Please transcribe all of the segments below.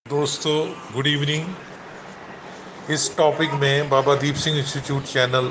दोस्तों, good evening. इस topic में Baba Deep Singh institute channel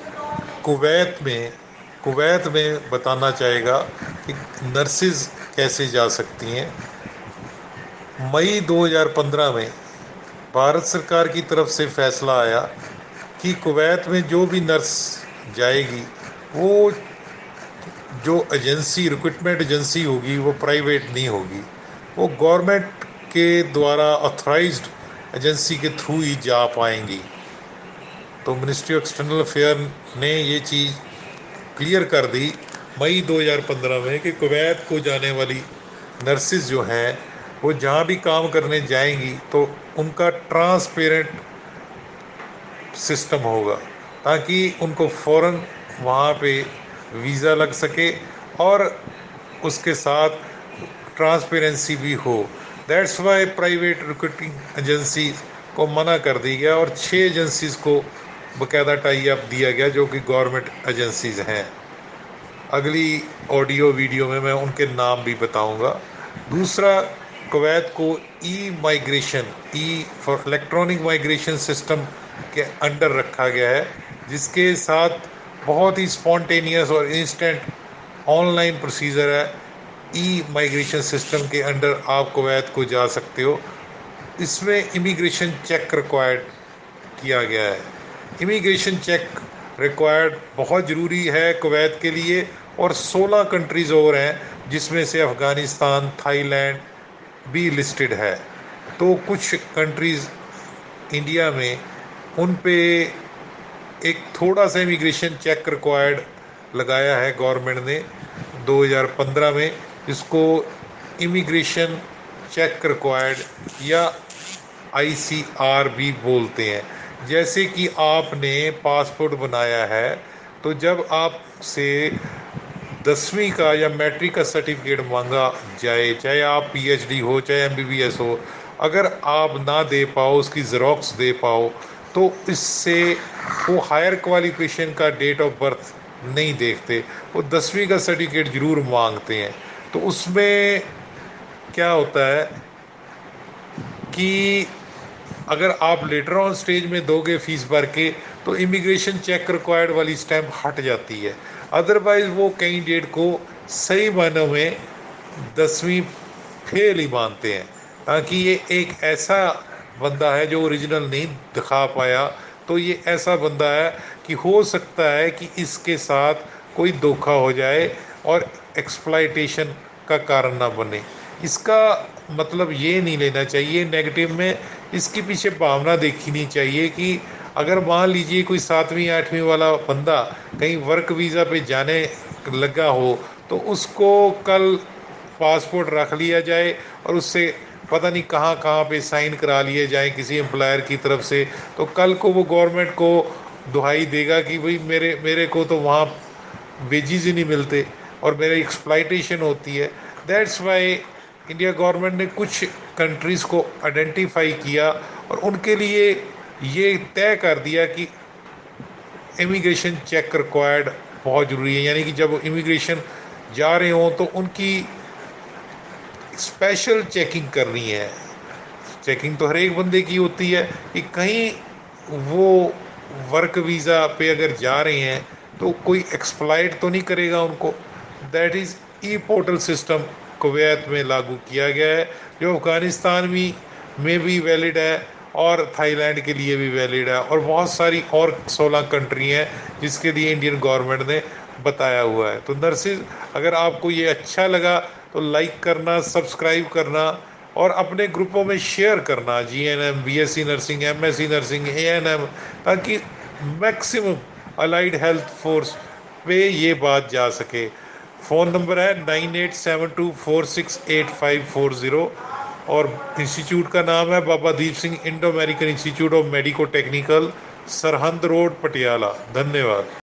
Kuwait में बताना चाहेगा कि नर्सिस कैसे जा सकती हैं। मई 2015 में भारत सरकार की तरफ से फैसला आया कि कुवैत में जो भी नर्स जाएगी, वो जो एजेंसी रिक्रूटमेंट एजेंसी होगी वो प्राइवेट नहीं होगी, वो गवर्नमेंट के द्वारा ऑथराइज्ड एजेंसी के थ्रू ही जा पाएंगी। तो मिनिस्ट्री ऑफ एक्सटर्नल अफेयर ने ये चीज़ क्लियर कर दी मई 2015 में कि कुवैत को जाने वाली नर्सिस जो हैं, वो जहाँ भी काम करने जाएंगी तो उनका ट्रांसपेरेंट सिस्टम होगा, ताकि उनको फ़ौरन वहाँ पे वीज़ा लग सके और उसके साथ ट्रांसपेरेंसी भी हो। That's why private recruiting agency को मना कर दी गया और 6 एजेंसीज को बकायदा टाई अप दिया गया जो कि गवर्नमेंट एजेंसीज हैं। अगली ऑडियो वीडियो में मैं उनके नाम भी बताऊंगा। दूसरा, कुवैत को E for electronic migration system के अंडर रखा गया है, जिसके साथ बहुत ही स्पॉन्टेनियस और इंस्टेंट ऑनलाइन प्रोसीजर है। ई माइग्रेशन सिस्टम के अंडर आप कुवैत को जा सकते हो। इसमें इमिग्रेशन चेक रिक्वायर्ड किया गया है। इमिग्रेशन चेक रिक्वायर्ड बहुत ज़रूरी है कुवैत के लिए, और 16 कंट्रीज़ और हैं जिसमें से अफ़गानिस्तान, थाईलैंड भी लिस्टेड है। तो कुछ कंट्रीज़ इंडिया में, उन पे एक थोड़ा सा इमिग्रेशन चेक रिक्वायर्ड लगाया है गवर्नमेंट ने 2015 में, जिसको इमिग्रेशन चेक रिक्वायर्ड या आईसीआर भी बोलते हैं। जैसे कि आपने पासपोर्ट बनाया है, तो जब आपसे 10वीं का या मैट्रिक का सर्टिफिकेट मांगा जाए, चाहे आप पीएचडी हो चाहे एमबीबीएस हो, अगर आप ना दे पाओ, उसकी ज़ेरॉक्स दे पाओ, तो इससे वो हायर क्वालिफिकेशन का डेट ऑफ बर्थ नहीं देखते, वो 10वीं का सर्टिफिकेट ज़रूर मांगते हैं। तो उसमें क्या होता है कि अगर आप लेटर ऑन स्टेज में दोगे फीस भर के, तो इमिग्रेशन चेक रिक्वायर्ड वाली स्टैम्प हट जाती है। अदरवाइज वो कैंडिडेट को सही मायनों में 10वीं फेल ही मानते हैं, ताकि ये एक ऐसा बंदा है जो ओरिजिनल नहीं दिखा पाया। तो ये ऐसा बंदा है कि हो सकता है कि इसके साथ कोई धोखा हो जाए और एक्सप्लॉयटेशन का कारण ना बने। इसका मतलब ये नहीं लेना चाहिए नेगेटिव में, इसके पीछे भावना देखनी चाहिए कि अगर मान लीजिए कोई 7वीं 8वीं वाला बंदा कहीं वर्क वीज़ा पे जाने लगा हो, तो उसको कल पासपोर्ट रख लिया जाए और उससे पता नहीं कहाँ कहाँ पे साइन करा लिए जाए किसी एम्प्लॉयर की तरफ से, तो कल को वो गवर्नमेंट को दुहाई देगा कि भाई मेरे मेरे को तो वहाँ वेजेस ही नहीं मिलते और मेरी एक्सप्लॉयटेशन होती है। दैट्स वाई इंडिया गवर्नमेंट ने कुछ कंट्रीज़ को आइडेंटिफाई किया और उनके लिए ये तय कर दिया कि इमिग्रेशन चेक रिक्वायर्ड बहुत ज़रूरी है। यानी कि जब इमिग्रेशन जा रहे हों तो उनकी स्पेशल चेकिंग करनी है। चेकिंग तो हर एक बंदे की होती है कि कहीं वो वर्क वीज़ा पे अगर जा रहे हैं तो कोई एक्सप्लॉइट तो नहीं करेगा उनको। That is E portal system Kuwait में लागू किया गया है, जो अफ़गानिस्तान में भी वैलिड है और थाईलैंड के लिए भी वैलिड है, और बहुत सारी और 16 कंट्री हैं जिसके लिए इंडियन गवर्नमेंट ने बताया हुआ है। तो नर्सिस, अगर आपको ये अच्छा लगा तो लाइक करना, सब्सक्राइब करना और अपने ग्रुपों में शेयर करना, GNM, BSc nursing, MSc nursing, ANM, ताकि मैक्सिमम अलाइड हेल्थ फोर्स पे ये बात जा सके। फ़ोन नंबर है 9872468540 और इंस्टीट्यूट का नाम है Baba Deep Singh Indo American institute of medico technical, Sirhind road, Patiala. धन्यवाद।